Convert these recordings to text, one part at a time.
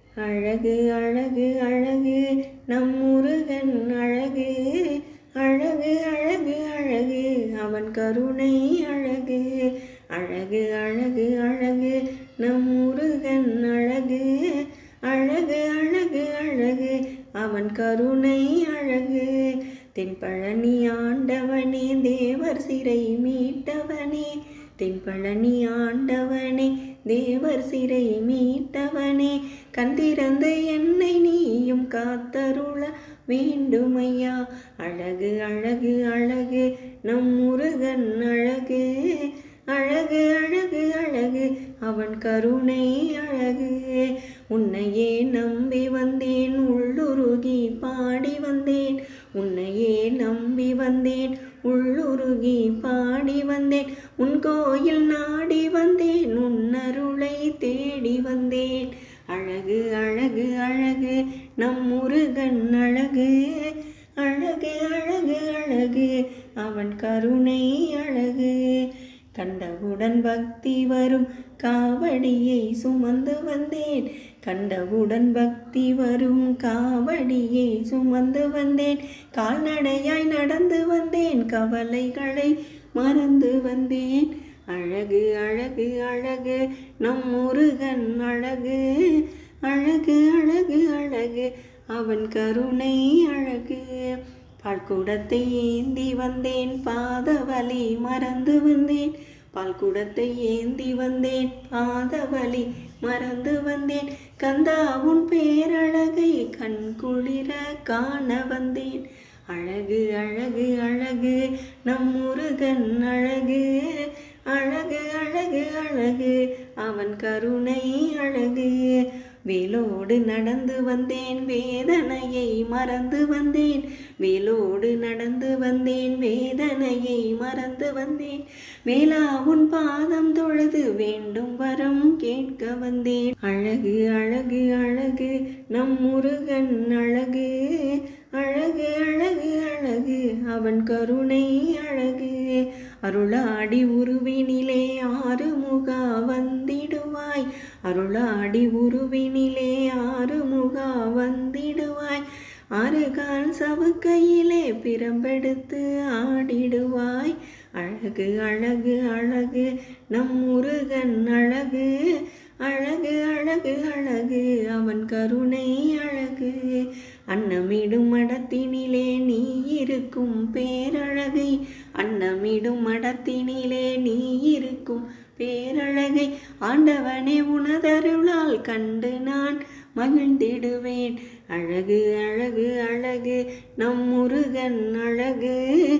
அழகு அழகு அழகு நம் முருகன் அழகு அழகு அழகு அழகு அவன் கருணை அழகு அழகு அழகு அழகு நம் முருகன் அழகு அழகு அழகு அழகு அவன் கருணை அழகு தென்பழனி ஆண்டவனே தேவர் சிறை மீட்டவனே தென்பழனி ஆண்டவனே தேவர் சிறை மீட்டவனே கண் திறந்து என்னை நீயும் காத்தருள வேண்டுமையா அழகு அழகு அழகு நம் முருகன் அழகு அழகு அழகு அழகு அவன் கருணை அழகு உன்னையே நம்பி வந்தேன் உள்ளுருகி பாடி வந்தேன் உன்னையே நம்பி வந்தேன் உள்ளுருகி பாடி வந்தேன் உன் கோயில் நாடி வந்தேன் உன்னருளை தேடி வந்தேன் அழகு அழகு அழகு நம் முருகன் அழகு அழகு அழகு அழகு அவன் கருணை அழகு கண்டவுடன் பக்தி வரும் காவடியை சுமந்து வந்தேன் கண்டவுடன் பக்தி வரும் காவடியை சுமந்து வந்தேன் கால்நடையாய் நடந்து வந்தேன் கவலைகளை மறந்து வந்தேன் அழகு அழகு அழகு நம் முருகன் அழகு அழகு அழகு அழகு அவன் கருணை அழகு பால்குடத்தை ஏந்தி வந்தேன் பாதவலி மறந்து வந்தேன் பால்குடத்தை ஏந்தி வந்தேன் பாதவலி மறந்து வந்தேன் கந்தா உன் பேரழகை கண் குளிர காண வந்தேன் அழகு அழகு அழகு நம் முருகன் அழகு அழகு அழகு அழகு அவன் கருணை அழகு வேலோடு நடந்து வந்தேன் வேதனையை மறந்து வந்தேன் வேலோடு நடந்து வந்தேன் வேதனையை மறந்து வந்தேன் வேளா உன் பாதம் தொழுது வேண்டும் வரம் கேட்க வந்தேன் அழகு அழகு அழகு நம் முருகன் அழகு அழகு அழகு அழகு அவன் கருணை அழகு அருளாடி உருவினிலே ஆறுமுகா வந்திடுவாய் அருளாடி உருவினிலே ஆறுமுகா வந்திடுவாய் ஆறுகால் சவுக்கையிலே பிரம்பெடுத்து ஆடிடுவாய் அழகு அழகு அழகு நம் முருகன் அழகு அழகு அழகு அழகு அவன் கருணை அழகு அன்னமிடும் மடத்தினிலே நீ இருக்கும் பேரழகை அன்னமிடும் மடத்தினிலே நீ இருக்கும் பேரழகை ஆண்டவனே உனதருளால் கண்டு நான் மகிழ்ந்திடுவேன் அழகு அழகு அழகு நம் முருகன் அழகு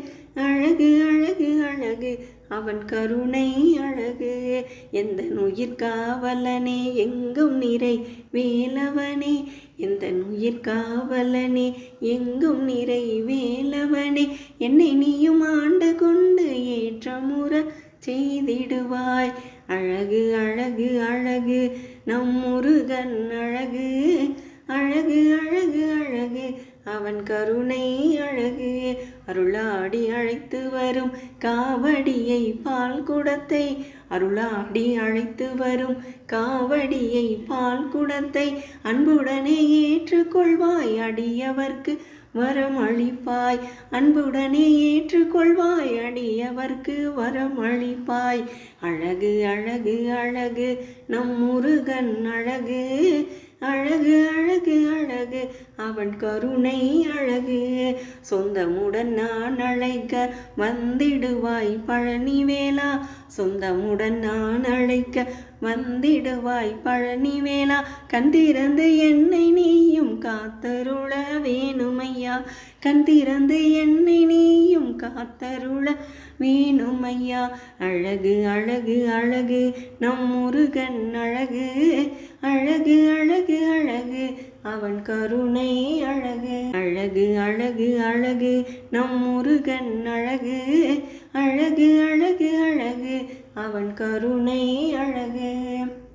அழகு அழகு அழகு அவன் கருணை அழகு எந்த உயிர் காவலனே எங்கும் நிறை வேலவனே எந்த உயிர் காவலனே எங்கும் நிறை வேலவனே என்னை நீயும் ஆண்டு கொண்டு ஏற்றமுற செய்திடுவாய் அழகு அழகு அழகு நம் முருகன் அழகு அழகு அழகு அழகு அவன் கருணை அழகு அருளாடி அழைத்து வரும் காவடியை பால் குடத்தை அருளாடி அழைத்து வரும் காவடியை பால் குடத்தை அன்புடனே ஏற்றுக்கொள்வாய் அடியவர்க்கு வரம் அளிப்பாய் அன்புடனே ஏற்றுக்கொள்வாய் அடியவர்க்கு வரம் அளிப்பாய் அழகு அழகு அழகு நம் முருகன் அழகு அழகு அழகு அழகு அவன் கருணை அழகு சொந்தமுடன் நான் அழைக்க வந்திடுவாய் பழனி வேளா சொந்தமுடன் நான் அழைக்க வந்திடுவாய் பழனி வேளா கண் திறந்து என்னை நீயும் காத்தருள வேணுமையா கண் திறந்து என்னை நீயும் காத்தருள வேணுமையா அழகு அழகு அழகு நம் முருகன் அழகு அழகு அழகு அழகு அவன் கருணை அழகு அழகு அழகு அழகு நம் முருகன் அழகு அழகு அழகு அழகு அவன் கருணை அழகு